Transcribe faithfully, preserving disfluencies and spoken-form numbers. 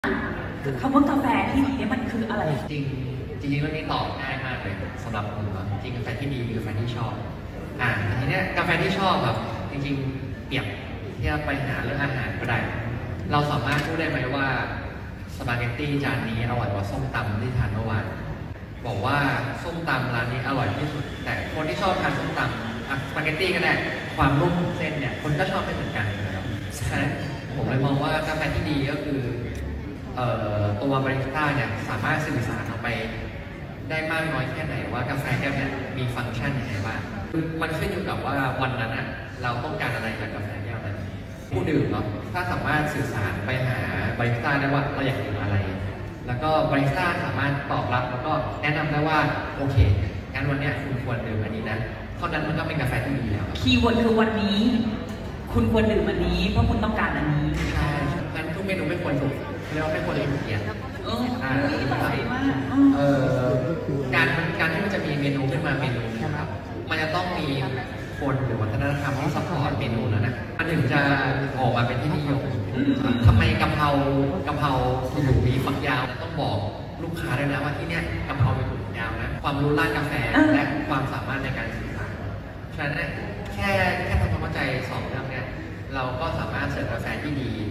คำว่ากาแฟที่ดีเนี่ยมันคืออะไรจริงจริงๆเรื่องนี้ตอบง่ายมากเลยสำหรับผมอะจริงกาแฟที่ดีคือกาแฟที่ชอบอ่าทีเนี้ยกาแฟที่ชอบแบบจริงๆเปรียบเทียบไปหาเรื่องอาหารก็ได้เราสามารถพูดได้ไหมว่าสปาเกตตี้จานนี้อร่อยกว่าส้มตำที่ทานเมื่อวานบอกว่าส้มตำร้านนี้อร่อยที่สุดแต่คนที่ชอบทานส้มตำอ่ะสปาเกตตี้ก็ได้ความนุ่มของเส้นเนี่ยคนก็ชอบไม่เหมือนกันนะครับใช่ผมเลยมองว่ากาแฟที่ดีก็คือเอ่อตัวบาริสต้าเนี่ยสามารถสื่อสารออกไปได้มากน้อยแค่ไหนว่ากาแฟแก้วเนี่ยมีฟังก์ชันยังไงบ้างมันขึ้นอยู่กับว่าวันนั้นอ่ะเราต้องการอะไรจากกาแฟแก้วนั้นผู้ดื่มเนาะถ้าสามารถสื่อสารไปหาบาริสต้าได้ว่าเราอยากดื่มอะไรแล้วก็บาริสต้าสามารถตอบรับแล้วก็แนะนำได้ว่าโอเคงั้นวันนี้คุณควรดื่มอันนี้นะเท่านั้นมันก็เป็นกาแฟที่ดีแล้วคีย์เวิร์ดคือวันนี้คุณควรดื่มอันนี้เพราะคุณต้องการอันนี้ใช่งั้นทุกเมนูไม่ควรถูกเรียกว่าไม่ควรถูกเกียรติเอออ่าเออการการที่มันจะมีเมนูขึ้นมาเมนูนะครับมันจะต้องมีคนหรือวัฒนธรรมที่ซัพพอร์ตเมนูนั้นนะมันถึงจะออกมาเป็นที่นิยมทำไมกะเพรากะเพราอยู่มีฝักยาวต้องบอกลูกค้าด้วยนะว่าที่เนี้ยกะเพรามีฝักยาวนะความรู้ด้านกาแฟและความสามารถในการสื่อสารฉะนั้นแค่แค่ทำความเข้าใจสองเรื่องเนี้ยเราก็สามารถเสิร์ฟกาแฟที่ดี